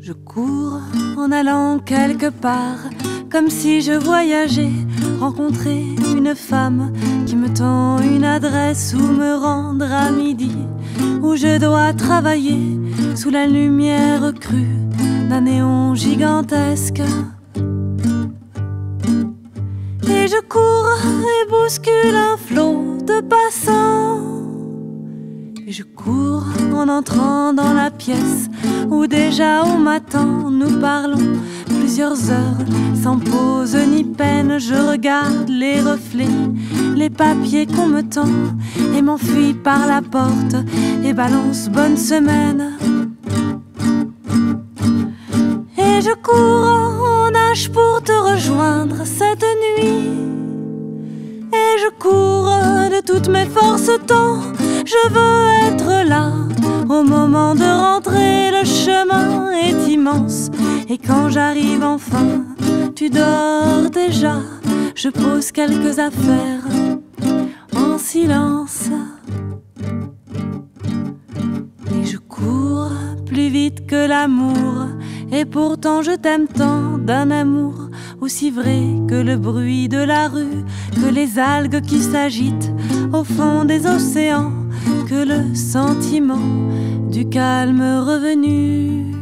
Je cours en allant quelque part, comme si je voyageais, rencontrer une femme qui me tend une adresse où me rendre à midi, où je dois travailler sous la lumière crue d'un néon gigantesque. Et je cours et bouscule un flot de passants. Et je cours en entrant dans la pièce où déjà on m'attend. Nous parlons plusieurs heures sans pause ni peine. Je regarde les reflets, les papiers qu'on me tend, et m'enfuis par la porte et balance bonne semaine. Et je cours en nage pour te rejoindre cette nuit. Et je cours de toutes mes forces tant je veux être là. Au moment de rentrer, le chemin est immense. Et quand j'arrive enfin, tu dors déjà. Je pose quelques affaires en silence. Et je cours plus vite que l'amour. Et pourtant je t'aime tant, d'un amour aussi vrai que le bruit de la rue, que les algues qui s'agitent au fond des océans, que le sentiment du calme revenu.